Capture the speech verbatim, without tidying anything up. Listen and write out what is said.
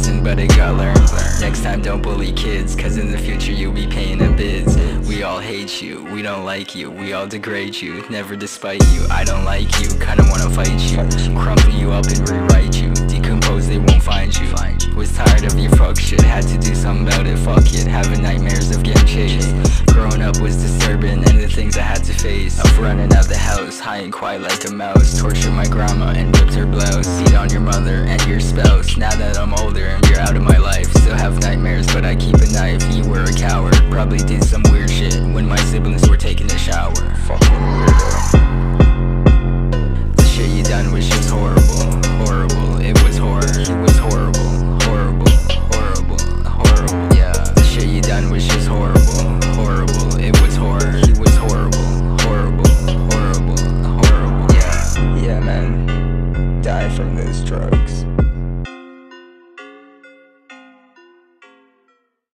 lesson, but it got learned. Next time don't bully kids, cause in the future you'll be paying the bids. We all hate you, we don't like you, we all degrade you, never despite you. I don't like you, kinda wanna fight you, crumple you up and rewrite you. Decompose, they won't find you. Was tired of your fuck shit, had to do something about it, fuck it. Having nightmares of getting chased. Growing up was disturbing, and the things I had to face. Of running out the house, high and quiet like a mouse. Tortured my grandma and ripped her blouse. Beat on your mother and your spouse. Now that I'm older and you're out of my life, still have nightmares, but I keep a knife. You were a coward, probably did some weird shit when my siblings were taking a shower. Fucking weirdo. The shit you done was just horrible, horrible. It was horror, it was horrible, horrible, horrible, horrible. Yeah, the shit you done was just horrible, horrible. It was horror, it was horrible, horrible, horrible, horrible. Yeah, yeah, man. Die from those drugs.